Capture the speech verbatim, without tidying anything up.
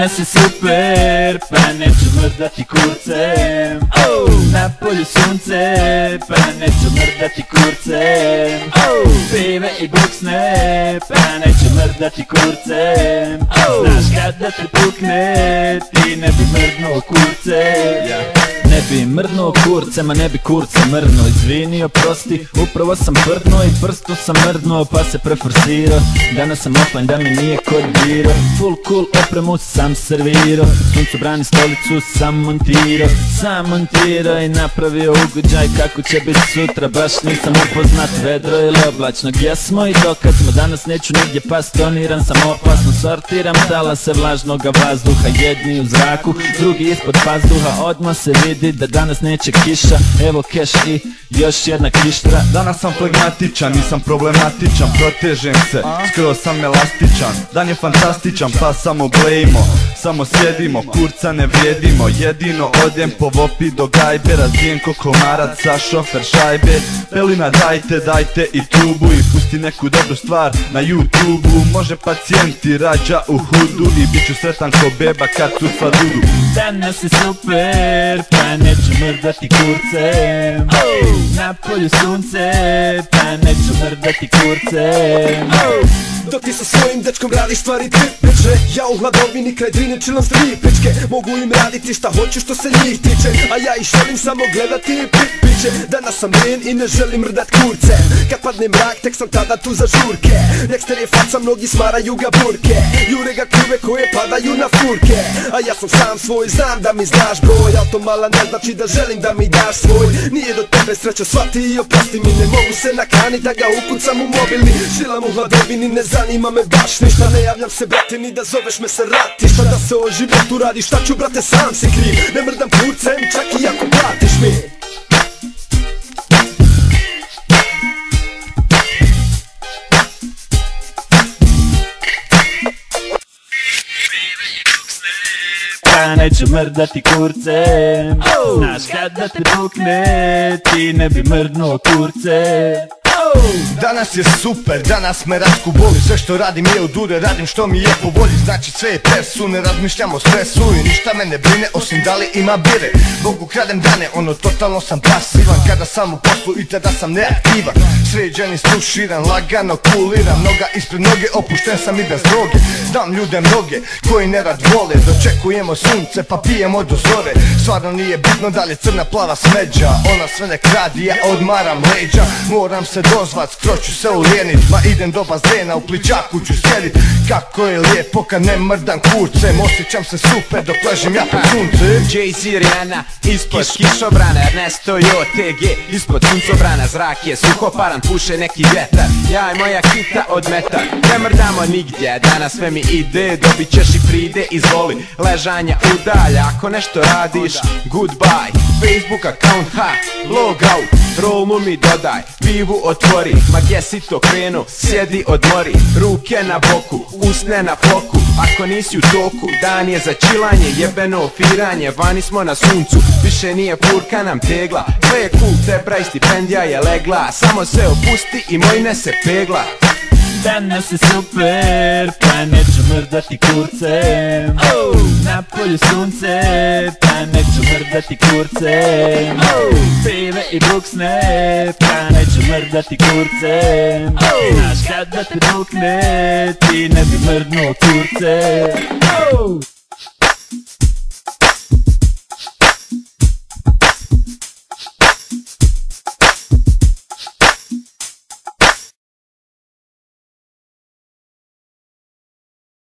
Danas je super, pa neću mrdati kurcem. Na polju sunce, pa neću mrdati kurcem. Pive i buksne, pa neću mrdati kurcem. Znaš kada te pukne, ti ne bi mrdnuo kurcem. Ne bi mrdnuo kurcem, a ne bi kurce mrdnuo. Izvini, oprosti, upravo sam prdnuo i prstom sam mrdnuo, pa se preforsirao. Danas sam offline da mi nije kod biro. Full cool opremu sam servirao, suncu brani stolicu sam montirao. Sam montirao i napravio ugođaj kako će biti sutra. Baš nisam upoznat, vedro ili oblačno. Gdje smo i dokad smo, danas neću nigdje past. Toniran sam opasno, sortiram talase vlažnoga vazduha. Jedni u zraku, drugi ispod pazduha. Odmah se vidi da danas neće kiša. Evo keš i još jedna kištra. Danas sam flegmatičan, nisam problematičan. Protežem se, skroz sam elastičan. Dan je fantastičan, pa samo blejimo. Samo sjedimo, kurca ne vrijedimo. Jedino odem po vopi do gajbe. Razbijem ko komarac sa šofer šajbe. Pelina dajte, dajte i tubu. I pusti neku dobru stvar na YouTubeu. Može pacijenti rađa u hudu. I bit ću sretan ko beba kad surfa dudu. Danas je super, pa neću mrdati kurcem. Na polju sunce, pa neću mrdati kurcem. Dok ti sa svojim dečkom radiš stvari tripeče, ja u hladovini kraj Drine čilam s tri pičke. Mogu im raditi šta hoću što se njih tiče, a ja ih želim samo gledati i pit piće. Danas sam len i ne želim mrdat kurce. Kad padne mrak tek sam tada tu za žurke. Nekster je faca, mnogi smaraju ga burke. Jure ga kruve koje padaju na furke. A ja sam sam svoj, znam da mi znaš broj. Al to mala ne znači da želim da mi daš svoj. Nije do tebe sreća, shvati i oprosti mi. Ne mogu se nakanit da ga ukucam u mobilni. Šilam u hladovini, ne zanima me baš ništa. Ne javljam se brate ni da zoveš me se rati. Šta da se o životu radi, šta ću brate, sam si kriv. Ne mrdam kurcem čak i ako platiš mi. Pa neću mrdati kurcem. Znaš kada te pukne, ti ne bi mrdnuo kurcem. Danas je super, danas me rasku boli. Sve što radim je od ure, radim što mi je po volji. Znači sve je persu, ne razmišljam o stresu. I ništa me ne brine, osim da li ima bire. Bogu kradem dane, ono totalno sam pasivan. Kada sam u poslu i tada sam neaktivan. Sređen i stuširan, lagano kuliram. Noga ispred noge, opušten sam i bez droge. Znam ljude mnoge koji nerad vole. Dočekujemo sunce pa pijemo do zore. Stvarno nije bitno da li je crna plava smeđa. Ona sve nek radi, ja odmaram leđa. Moram se dozvat, skroz ću se ulijenit. Ma idem do bazena, u plićaku ću sjedit. Kako je lijepo kad ne mrdam kurcem. Osjećam se super dok ležim ja pod suncem. Jay-Z, Rihanna, ispod kišobrana. Ernesto i O T G, ispod suncobrana. Zrak je suhoparan, puše neki vjetar. Ja i moja kita od metar. Ne mrdamo nigdje, danas sve mi ide. Dobit ćeš i pride, izvoli. Ležanja udalja, ako nešto radiš, goodbye. Facebook account, ha, log out. Rolnu mi dodaj, pivu otvori. Ma gdje si to krenu, sjedi odmori. Ruke na boku, usne na foku. Ako nisi u toku, dan je za čilanje. Jebeno firanje, vani smo na suncu. Više nije furka nam tegla. Sve je cool, tebra i stipendija je legla. Samo se opusti i mojne se pegla. Danas je super, pa neću mrdati kurcem. Na polju sunce, pa neću mrdati kurcem. Pive i buksne, pa neću mrdati kurcem. Znaš kada te pukne, ti ne bi mrdnuo kurcem.